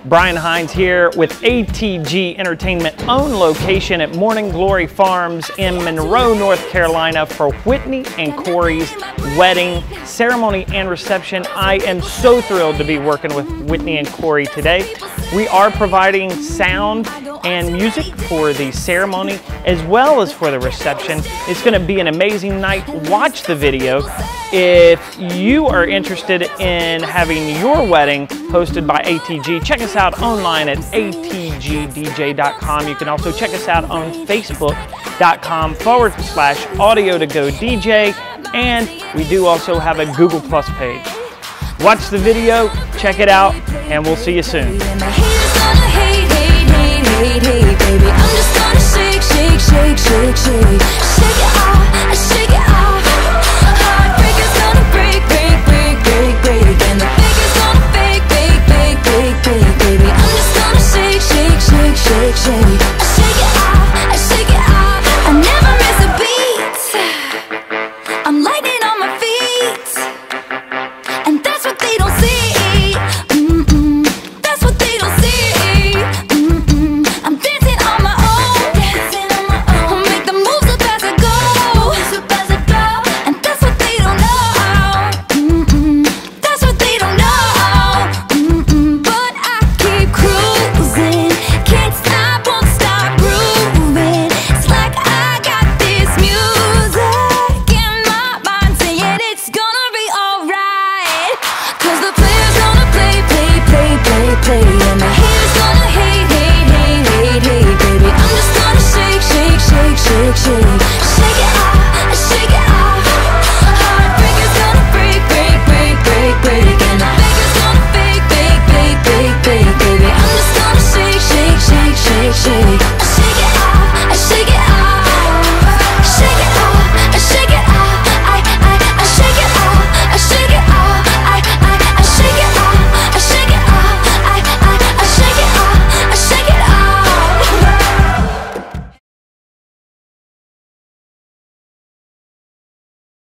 Brian Hines here with ATG Entertainment, own location at Morning Glory Farms in Monroe, North Carolina for Whitney and Corey's wedding ceremony and reception. I am so thrilled to be working with Whitney and Corey today. We are providing sound and music for the ceremony as well as for the reception. It's going to be an amazing night. Watch the video. If you are interested in having your wedding hosted by ATG, check us out online at atgdj.com. You can also check us out on facebook.com/audio2go DJ, and we do also have a Google Plus page. Watch the video, check it out, and we'll see you soon. Play in the